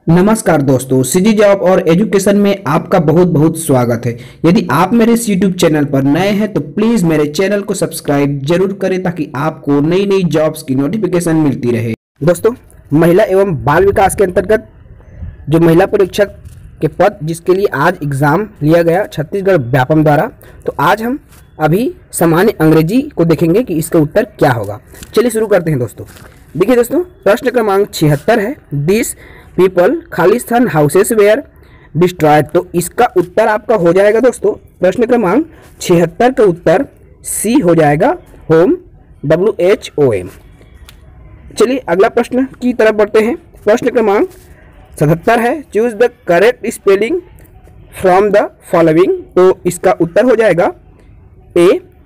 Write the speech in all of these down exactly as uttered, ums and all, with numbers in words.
नमस्कार दोस्तों, CG job और एजुकेशन में आपका बहुत बहुत स्वागत है। यदि आप मेरे इस यूट्यूब चैनल पर नए हैं तो प्लीज़ मेरे चैनल को सब्सक्राइब जरूर करें ताकि आपको नई नई जॉब्स की नोटिफिकेशन मिलती रहे। दोस्तों, महिला एवं बाल विकास के अंतर्गत जो महिला परीक्षक के पद जिसके लिए आज एग्ज़ाम लिया गया छत्तीसगढ़ व्यापम द्वारा, तो आज हम अभी सामान्य अंग्रेजी को देखेंगे कि इसका उत्तर क्या होगा। चलिए शुरू करते हैं दोस्तों। देखिए दोस्तों, प्रश्न क्रमांक छिहत्तर है, this people Khalistan houses were destroyed. तो इसका उत्तर आपका हो जाएगा दोस्तों, प्रश्न क्रमांक छिहत्तर का उत्तर सी हो जाएगा, home, W H O M. चलिए अगला प्रश्न की तरफ बढ़ते हैं। प्रश्न क्रमांक सतहत्तर है, choose the correct spelling from the following. तो इसका उत्तर हो जाएगा ए,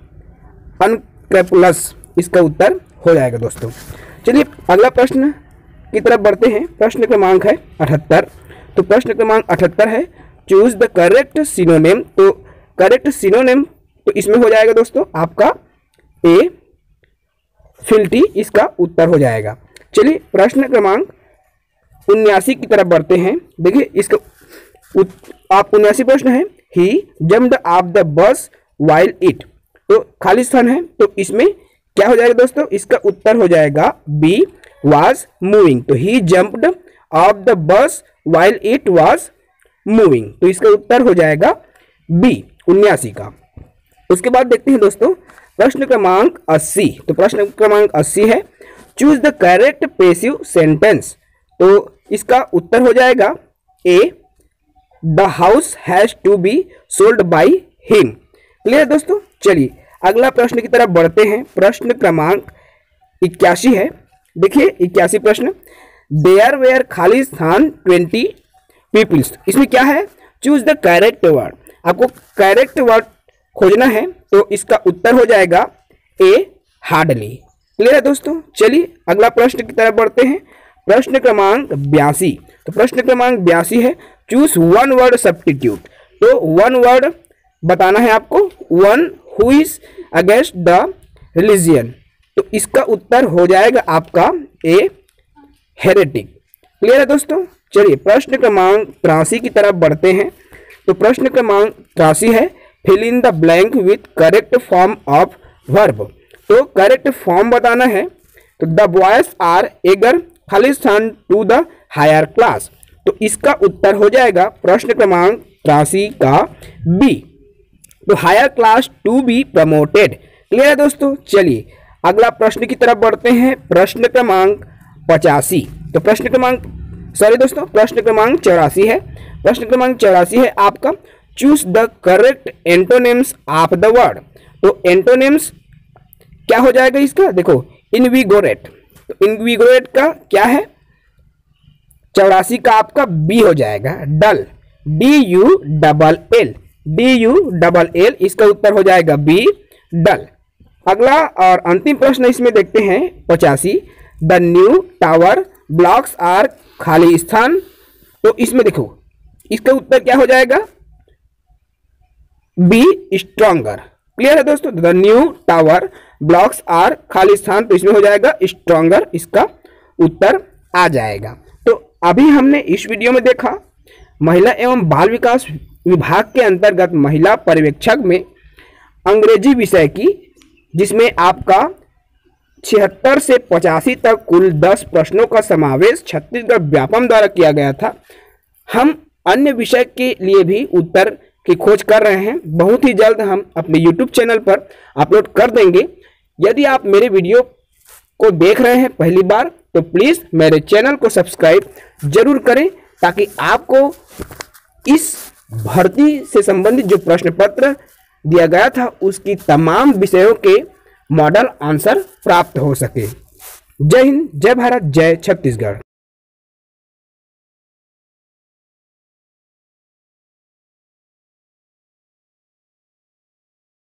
अनक्रेपुलस, इसका उत्तर हो जाएगा दोस्तों। चलिए अगला प्रश्न की तरफ बढ़ते हैं। प्रश्न क्रमांक है अठहत्तर। तो प्रश्न क्रमांक अठहत्तर है, चूज द करेक्ट सिनोनिम। तो करेक्ट सिनोनिम तो इसमें हो जाएगा दोस्तों आपका ए, फिल्टी, इसका उत्तर हो जाएगा। चलिए प्रश्न क्रमांक उन्यासी की तरफ बढ़ते हैं। देखिए इसका उत, आप उन्यासी प्रश्न है, he jumped off the bus while it. तो खालिस्तान है, तो इसमें क्या हो जाएगा दोस्तों, इसका उत्तर हो जाएगा बी, was moving। तो he jumped off the bus while it was moving। तो इसका उत्तर हो जाएगा बी, उन्यासी का। उसके बाद देखते हैं दोस्तों प्रश्न क्रमांक अस्सी। तो प्रश्न क्रमांक अस्सी है, choose the correct passive sentence. तो इसका उत्तर हो जाएगा A, the house has to be sold by him. Clear दोस्तों। चलिए अगला प्रश्न की तरफ बढ़ते हैं। प्रश्न क्रमांक इक्यासी है। देखिए इक्यासी प्रश्न, there were Khalistan twenty peoples. इसमें क्या है, चूज द करेक्ट वर्ड। आपको करेक्ट वर्ड खोजना है, तो इसका उत्तर हो जाएगा ए, हार्डली। क्लियर है दोस्तों। चलिए अगला प्रश्न की तरफ बढ़ते हैं। प्रश्न क्रमांक बयासी। तो प्रश्न क्रमांक बयासी है, चूज वन वर्ड सब्स्टिट्यूट। तो वन वर्ड बताना है आपको, one who is against the religion. तो इसका उत्तर हो जाएगा आपका ए, हेरेटिक। क्लियर है दोस्तों। चलिए प्रश्न क्रमांक तिरासी की तरफ बढ़ते हैं। तो प्रश्न क्रमांक तिरासी है, fill in the blank with correct form of verb. तो करेक्ट फॉर्म बताना है, तो the boys are eager Khalistan to the higher class. तो इसका उत्तर हो जाएगा प्रश्न क्रमांक तिरासी का बी, तो higher class to be promoted. Clear है दोस्तों। चलिए अगला प्रश्न की तरफ बढ़ते हैं। प्रश्न क्रमांक पचासी। तो प्रश्न क्रमांक सॉरी दोस्तों प्रश्न क्रमांक चौरासी है। प्रश्न क्रमांक चौरासी है आपका, choose the correct antonyms of the word. तो एंटोनिम्स क्या हो जाएगा इसका, देखो इनविगोरेट। तो इनविगोरेट का क्या है, चौरासी का आपका बी हो जाएगा, dull, D U double L, D U double L, इसका उत्तर हो जाएगा बी, डल। अगला और अंतिम प्रश्न इसमें देखते हैं पचासी, the new tower blocks are Khalistan. तो इसमें देखो इसका उत्तर क्या हो जाएगा, बी, स्ट्रॉन्गर। क्लियर है दोस्तों। The new tower blocks are Khalistan, तो इसमें हो जाएगा स्ट्रॉन्गर, इसका उत्तर आ जाएगा। तो अभी हमने इस वीडियो में देखा महिला एवं बाल विकास विभाग के अंतर्गत महिला पर्यवेक्षक में अंग्रेजी विषय की, जिसमें आपका छिहत्तर से पचासी तक कुल दस प्रश्नों का समावेश छत्तीसगढ़ व्यापम द्वारा किया गया था। हम अन्य विषय के लिए भी उत्तर की खोज कर रहे हैं, बहुत ही जल्द हम अपने यूट्यूब चैनल पर अपलोड कर देंगे। यदि आप मेरे वीडियो को देख रहे हैं पहली बार तो प्लीज़ मेरे चैनल को सब्सक्राइब जरूर करें, ताकि आपको इस भर्ती से संबंधित जो प्रश्न पत्र दिया गया था उसकी तमाम विषयों के मॉडल आंसर प्राप्त हो सके। जय हिंद, जय भारत, जय छत्तीसगढ़।